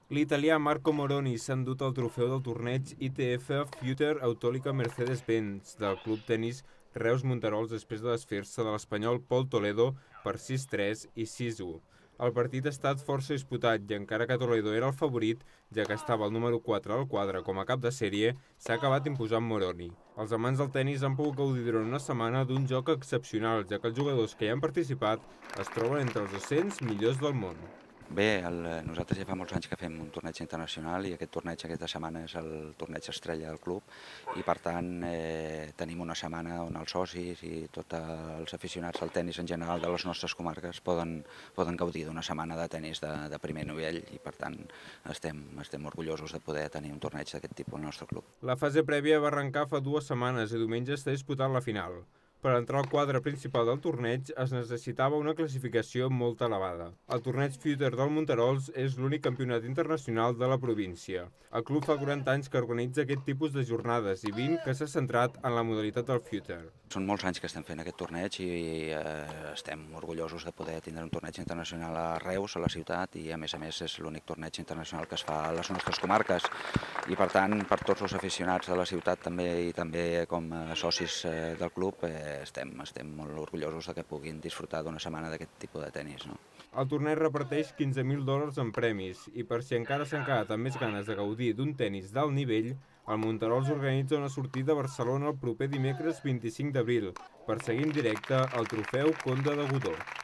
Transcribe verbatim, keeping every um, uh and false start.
L'italià Marco Moroni s'ha endut el trofeu del torneig I T F Future Autólica Mercedes-Benz del Club Tenis Reus Monterols després de desfer-se de l'espanyol Pol Toledo per sis tres i sis u. El partit ha estat força disputat i encara que Toledo era el favorit, ja que estava el número quatre al quadre com a cap de sèrie, s'ha acabat imposant Moroni. Els amants del tenis han pogut gaudir durant una setmana d'un joc excepcional, ja que els jugadors que hi han participat es troben entre els dos-cents millors del món. Bé, el, nosaltres ja fa molts anys que fem un torneig internacional i aquest torneig aquesta setmana és el torneig estrella del club i per tant eh, tenim una setmana on els socis i tots els aficionats al tenis en general de les nostres comarques poden, poden gaudir d'una setmana de tenis de, de primer nivell i per tant estem, estem orgullosos de poder tenir un torneig d'aquest tipus al nostre club. La fase prèvia va arrencar fa dues setmanes i diumenge està disputant la final. Per entrar al quadre principal del torneig es necessitava una classificació molt elevada. El torneig Future del Monterols és l'únic campionat internacional de la província. El club fa quaranta anys que organitza aquest tipus de jornades i vint que s'ha centrat en la modalitat del Future. Són molts anys que estem fent aquest torneig i eh, estem orgullosos de poder tindre un torneig internacional a Reus, a la ciutat, i a més a més és l'únic torneig internacional que es fa a les nostres comarques. I per tant, per tots els aficionats de la ciutat també i també com a socis eh, del club, eh, Estem, estem molt orgullosos de que puguin disfrutar d'una setmana d'aquest tipus de tenis. No? El torneig reparteix quinze mil dòlars en premis i per si encara s'han quedat amb més ganes de gaudir d'un tenis d'alt nivell, el Monterols organitza una sortida a Barcelona el proper dimecres vint-i-cinc d'abril per seguir en directe el trofeu Conde de Godó.